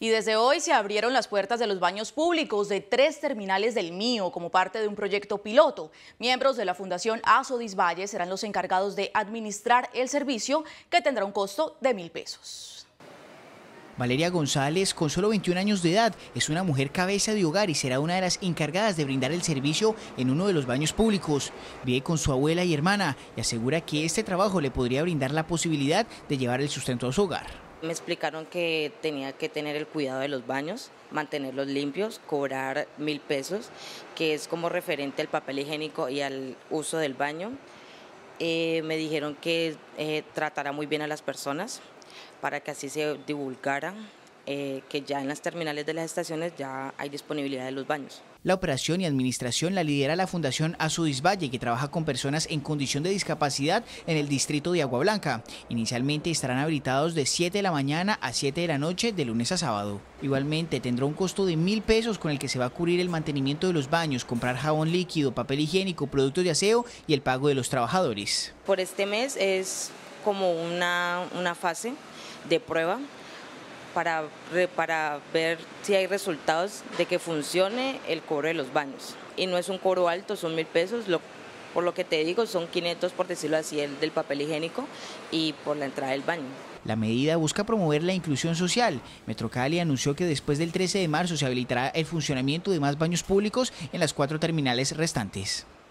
Y desde hoy se abrieron las puertas de los baños públicos de 3 terminales del Mío como parte de un proyecto piloto. Miembros de la Fundación Asodisvalle serán los encargados de administrar el servicio, que tendrá un costo de 1.000 pesos. Valeria González, con solo 21 años de edad, es una mujer cabeza de hogar y será una de las encargadas de brindar el servicio en uno de los baños públicos. Vive con su abuela y hermana y asegura que este trabajo le podría brindar la posibilidad de llevar el sustento a su hogar. Me explicaron que tenía que tener el cuidado de los baños, mantenerlos limpios, cobrar 1.000 pesos, que es como referente al papel higiénico y al uso del baño. Me dijeron que tratara muy bien a las personas para que así se divulgara que ya en las terminales de las estaciones ya hay disponibilidad de los baños. La operación y administración la lidera la Fundación Asodisvalle, que trabaja con personas en condición de discapacidad en el distrito de Agua Blanca. Inicialmente estarán habilitados de 7 de la mañana a 7 de la noche de lunes a sábado. Igualmente tendrá un costo de 1.000 pesos con el que se va a cubrir el mantenimiento de los baños, comprar jabón líquido, papel higiénico, productos de aseo y el pago de los trabajadores. Por este mes como una fase de prueba para ver si hay resultados de que funcione el cobro de los baños. Y no es un cobro alto, son 1.000 pesos, por lo que te digo son 500 por decirlo así del papel higiénico y por la entrada del baño. La medida busca promover la inclusión social. Metrocali anunció que después del 13 de marzo se habilitará el funcionamiento de más baños públicos en las 4 terminales restantes.